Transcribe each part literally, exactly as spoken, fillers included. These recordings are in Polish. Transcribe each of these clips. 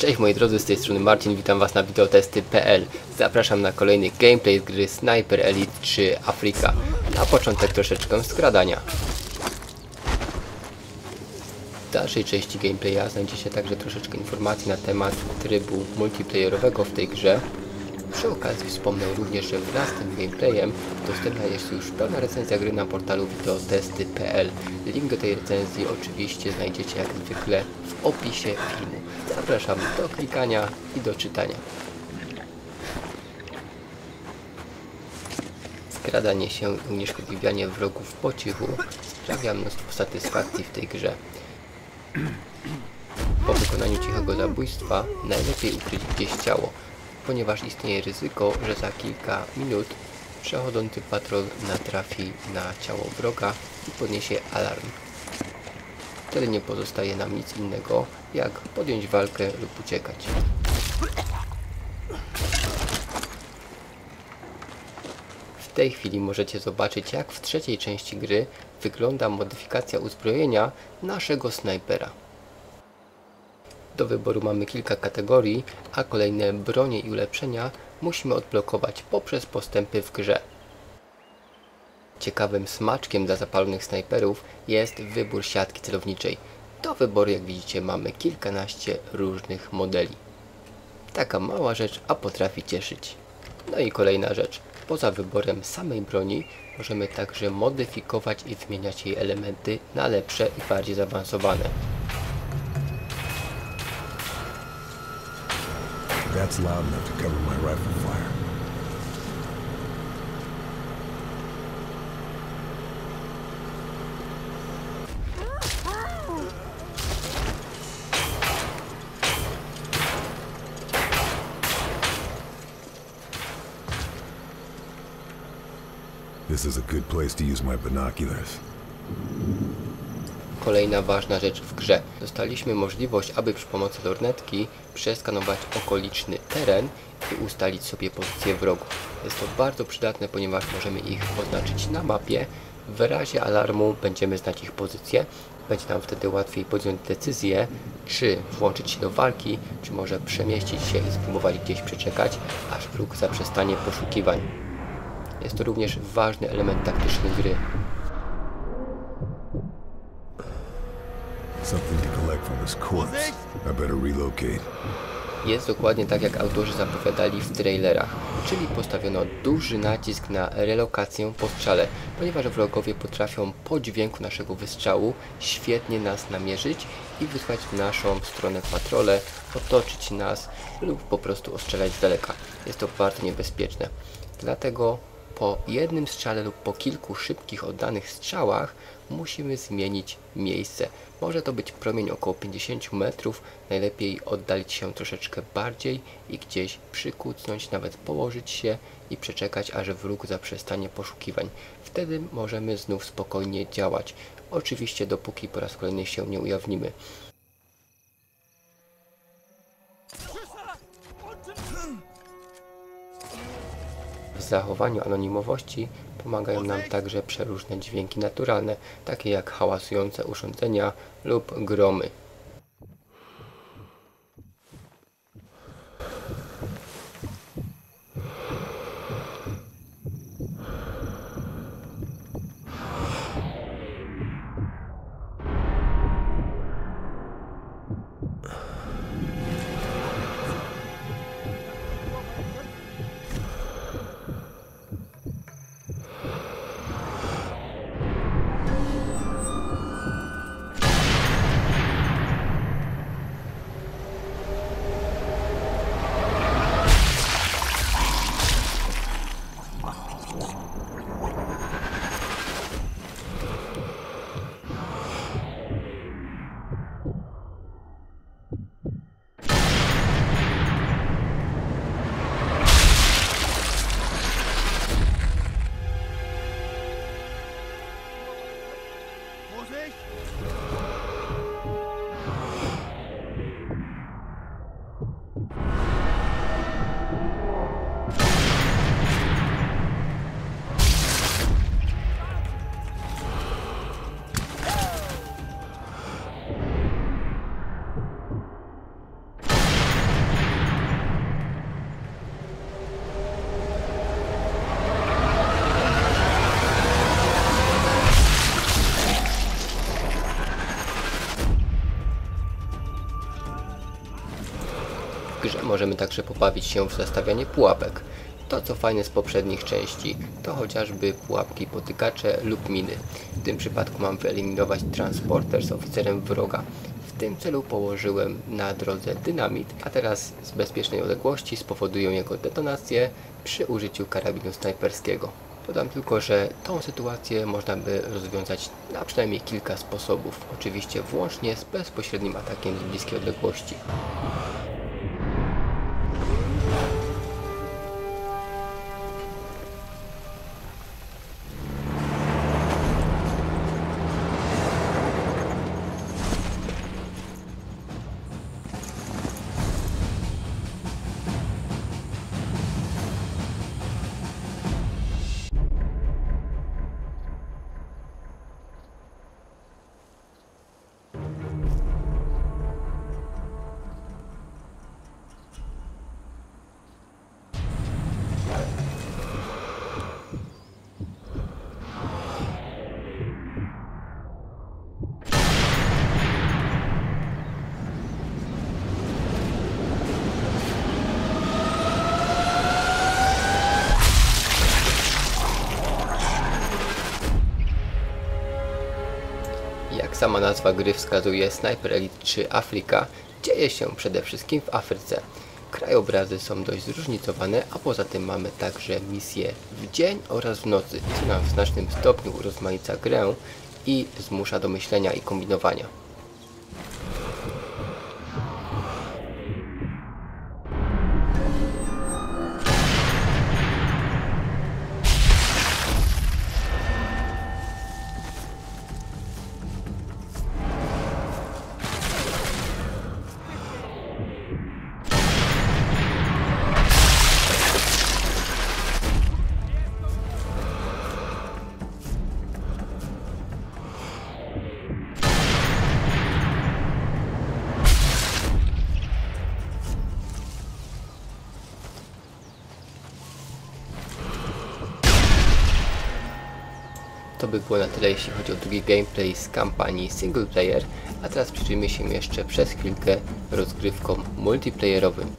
Cześć moi drodzy, z tej strony Marcin, witam was na wideotesty kropka p l. Zapraszam na kolejny gameplay z gry Sniper Elite trzy Afrika. Na początek troszeczkę skradania. W dalszej części gameplaya znajdziecie także troszeczkę informacji na temat trybu multiplayerowego w tej grze. Przy okazji wspomnę również, że wraz z tym gameplayem dostępna jest już pełna recenzja gry na portalu wideotesty kropka p l. Link do tej recenzji oczywiście znajdziecie jak zwykle w opisie filmu. Zapraszam do klikania i do czytania. Skradanie się i unieszkodliwianie wrogów po cichu sprawia mnóstwo satysfakcji w tej grze. Po wykonaniu cichego zabójstwa najlepiej ukryć gdzieś ciało, ponieważ istnieje ryzyko, że za kilka minut przechodzący patrol natrafi na ciało wroga i podniesie alarm. Wtedy nie pozostaje nam nic innego, jak podjąć walkę lub uciekać. W tej chwili możecie zobaczyć, jak w trzeciej części gry wygląda modyfikacja uzbrojenia naszego snajpera. Do wyboru mamy kilka kategorii, a kolejne bronie i ulepszenia musimy odblokować poprzez postępy w grze. Ciekawym smaczkiem dla zapalonych snajperów jest wybór siatki celowniczej. Do wyboru, jak widzicie, mamy kilkanaście różnych modeli. Taka mała rzecz, a potrafi cieszyć. No i kolejna rzecz. Poza wyborem samej broni możemy także modyfikować i zmieniać jej elementy na lepsze i bardziej zaawansowane. That's loud enough to cover my rifle fire. This is a good place to use my binoculars. Kolejna ważna rzecz w grze. Dostaliśmy możliwość, aby przy pomocy lornetki przeskanować okoliczny teren i ustalić sobie pozycję wrogów. Jest to bardzo przydatne, ponieważ możemy ich oznaczyć na mapie. W razie alarmu będziemy znać ich pozycję. Będzie nam wtedy łatwiej podjąć decyzję, czy włączyć się do walki, czy może przemieścić się i spróbować gdzieś przeczekać, aż wróg zaprzestanie poszukiwań. Jest to również ważny element taktyczny gry. Something to collect from this corpse. I better relocate. Jest dokładnie tak, jak autorzy zapowiadali w trailerach, czyli postawiono duży nacisk na relokację po strzale, ponieważ wrogowie potrafią po dźwięku naszego wystrzału świetnie nas namierzyć i wysłać w naszą stronę patrole, otoczyć nas lub po prostu ostrzelać z daleka. Jest to bardzo niebezpieczne. Dlatego po jednym strzale lub po kilku szybkich oddanych strzałach musimy zmienić miejsce. Może to być promień około pięćdziesiąt metrów, najlepiej oddalić się troszeczkę bardziej i gdzieś przykucnąć, nawet położyć się i przeczekać, aż wróg zaprzestanie poszukiwań. Wtedy możemy znów spokojnie działać. Oczywiście dopóki po raz kolejny się nie ujawnimy. W zachowaniu anonimowości pomagają nam także przeróżne dźwięki naturalne, takie jak hałasujące urządzenia lub gromy. grze możemy także pobawić się w zastawianie pułapek. To co fajne z poprzednich części, to chociażby pułapki, potykacze lub miny. W tym przypadku mam wyeliminować transporter z oficerem wroga. W tym celu położyłem na drodze dynamit, a teraz z bezpiecznej odległości spowoduję jego detonację przy użyciu karabinu snajperskiego. Dodam tylko, że tą sytuację można by rozwiązać na przynajmniej kilka sposobów, oczywiście włącznie z bezpośrednim atakiem z bliskiej odległości. Jak sama nazwa gry wskazuje, Sniper Elite trzy Afryka dzieje się przede wszystkim w Afryce. Krajobrazy są dość zróżnicowane, a poza tym mamy także misje w dzień oraz w nocy, co nam w znacznym stopniu urozmaica grę i zmusza do myślenia i kombinowania. To by było na tyle, jeśli chodzi o drugi gameplay z kampanii single player, a teraz przyjrzyjmy się jeszcze przez chwilkę rozgrywkom multiplayerowym.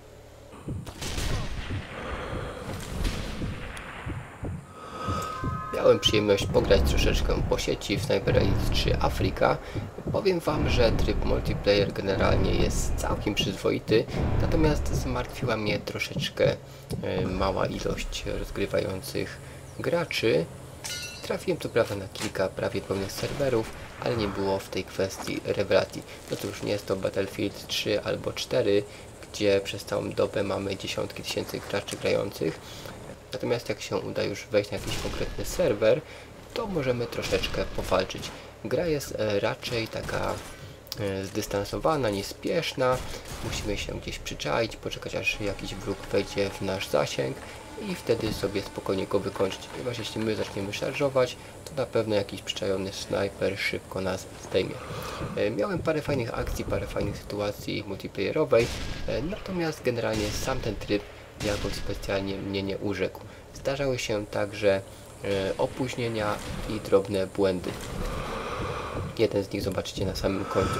Miałem przyjemność pograć troszeczkę po sieci w Sniper Elite trzy Afryka. Powiem wam, że tryb multiplayer generalnie jest całkiem przyzwoity, natomiast zmartwiła mnie troszeczkę y, mała ilość rozgrywających graczy. Trafiłem co prawda na kilka prawie pełnych serwerów, ale nie było w tej kwestii rewelacji. No cóż, nie jest to Battlefield trzy albo cztery, gdzie przez całą dobę mamy dziesiątki tysięcy graczy grających. Natomiast jak się uda już wejść na jakiś konkretny serwer, to możemy troszeczkę powalczyć. Gra jest e, raczej taka e, zdystansowana, niespieszna. Musimy się gdzieś przyczaić, poczekać aż jakiś wróg wejdzie w nasz zasięg i wtedy sobie spokojnie go wykończyć. Ponieważ jeśli my zaczniemy szarżować, to na pewno jakiś przyczajony snajper szybko nas zdejmie. E, miałem parę fajnych akcji, parę fajnych sytuacji multiplayerowej, e, natomiast generalnie sam ten tryb jakoś specjalnie mnie nie urzekł. Zdarzały się także e, opóźnienia i drobne błędy. Jeden z nich zobaczycie na samym końcu.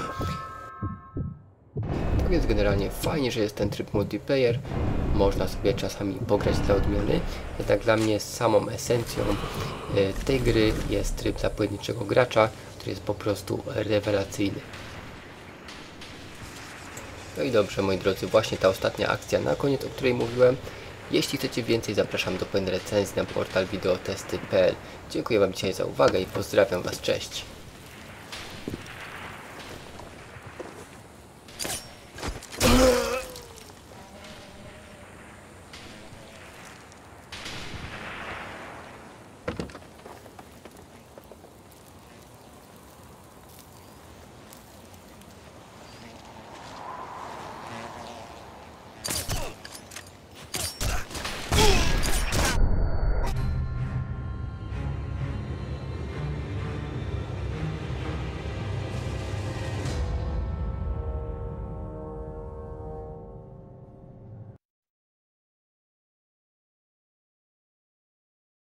Tak więc generalnie fajnie, że jest ten tryb multiplayer. Można sobie czasami pograć dla odmiany. Jednak dla mnie samą esencją e, tej gry jest tryb dla pojedynczego gracza, który jest po prostu rewelacyjny. No i dobrze, moi drodzy, właśnie ta ostatnia akcja na koniec, o której mówiłem. Jeśli chcecie więcej, zapraszam do pełnej recenzji na portal wideotesty kropka p l. Dziękuję wam dzisiaj za uwagę i pozdrawiam was, cześć!